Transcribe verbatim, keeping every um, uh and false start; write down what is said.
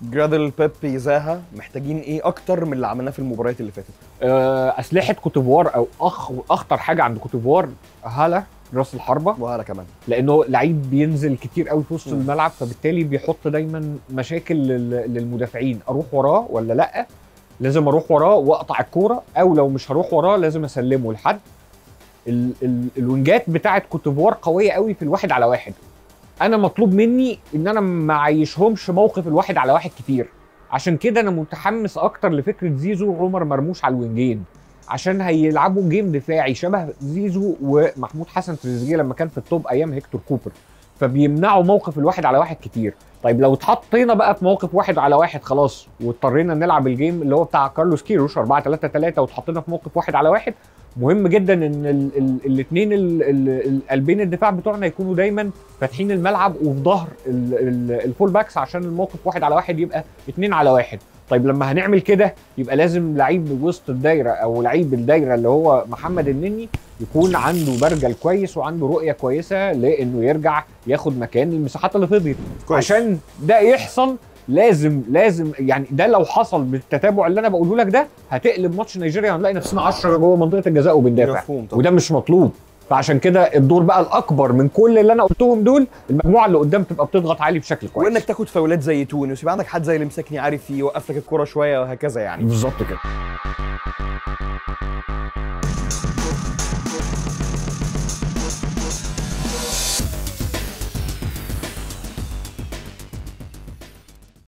جرادل، بيبي، زاها، محتاجين ايه اكتر من اللي عملناه في المباريات اللي فاتت؟ آه، اسلحه كوتيفوار او أخ اخطر حاجه عند كوتيفوار هالا راس الحربه، وهلا كمان. لانه لعيب بينزل كتير قوي في وسط مم. الملعب، فبالتالي بيحط دايما مشاكل لل- للمدافعين. اروح وراه ولا لا؟ لازم اروح وراه واقطع الكوره، او لو مش هروح وراه لازم اسلمه لحد. ال ال الوينجات بتاعت كوتيفوار قويه قوي في الواحد على واحد. انا مطلوب مني ان انا ما اعيشهمش موقف الواحد على واحد كتير. عشان كده انا متحمس اكتر لفكره زيزو وعمر مرموش على الوينجين، عشان هيلعبوا جيم دفاعي شبه زيزو ومحمود حسن تريزيجيه لما كان في التوب ايام هيكتور كوبر، فبيمنعوا موقف الواحد على واحد كتير. طيب لو اتحطينا بقى في موقف واحد على واحد خلاص، واضطرينا نلعب الجيم اللي هو بتاع كارلوس كيروش أربعة ثلاثة ثلاثة، واتحطينا في موقف واحد على واحد، مهم جدا ان الاثنين قلبين الدفاع بتوعنا يكونوا دايما فاتحين الملعب وفي ظهر الفول باكس، عشان الموقف واحد على واحد يبقى اتنين على واحد. طيب لما هنعمل كده يبقى لازم لعيب وسط الدايره او لعيب الدايره اللي هو محمد النني يكون عنده برجل كويس وعنده رؤيه كويسه لانه يرجع ياخد مكان المساحات اللي فضيت. عشان ده يحصل لازم لازم يعني ده لو حصل بالتتابع اللي انا بقوله لك ده هتقلب ماتش نيجيريا، هنلاقي نفسنا عشرة جوه منطقه الجزاء وبندافع، وده مش مطلوب. فعشان كده الدور بقى الاكبر من كل اللي انا قلتهم دول، المجموعه اللي قدام تبقى بتضغط عالي بشكل كويس، وانك تاخد فاولات زي تونس، ويبقى عندك حد زي اللي مسكني عارف يوقف لك الكوره شويه وهكذا يعني. بالظبط كده.